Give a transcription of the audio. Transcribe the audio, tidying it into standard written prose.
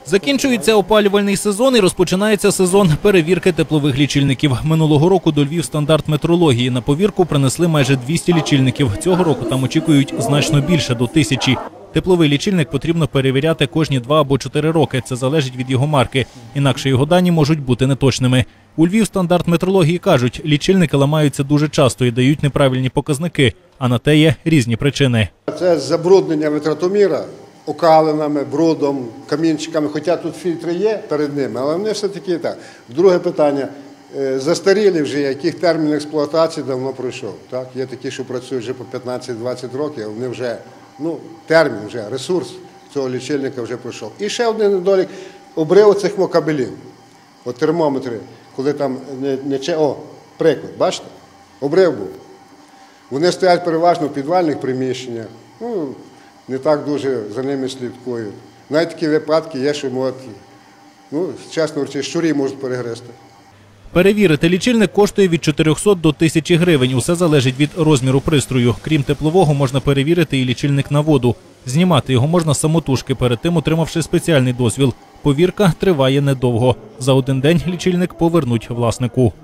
Закінчується опалювальний сезон і розпочинається сезон перевірки теплових лічильників. Минулого року до Львівстандарт метрології на повірку принесли майже 200 лічильників. Цього року там очікують значно більше – до 1000. Тепловий лічильник потрібно перевіряти кожні 2 або 4 роки. Це залежить від його марки. Інакше його дані можуть бути неточними. У Львівстандарт метрології кажуть, лічильники ламаються дуже часто і дають неправильні показники, а на те є різні причини. Це забруднення витратоміра окалинами, брудом, камінчиками, хоча тут фільтри є перед ними, але вони все-таки так. Друге питання. Застарілі вже, яких термін експлуатації давно пройшов. Так? Є такі, що працюють вже по 15-20 років, вони вже, термін, вже, ресурс цього лічильника вже пройшов. І ще один недолік – обрив цих кабелів. От термометри, коли там приклад, бачите? Обрив був. Вони стоять переважно в підвальних приміщеннях, не так дуже за ними слідкують. Навіть такі випадки є, що можуть, чесно кажучи, щурі можуть перегризти. Перевірити лічильник коштує від 400 до 1000 гривень. Усе залежить від розміру пристрою. Крім теплового, можна перевірити і лічильник на воду. Знімати його можна самотужки, перед тим отримавши спеціальний дозвіл. Повірка триває недовго. За один день лічильник повернуть власнику.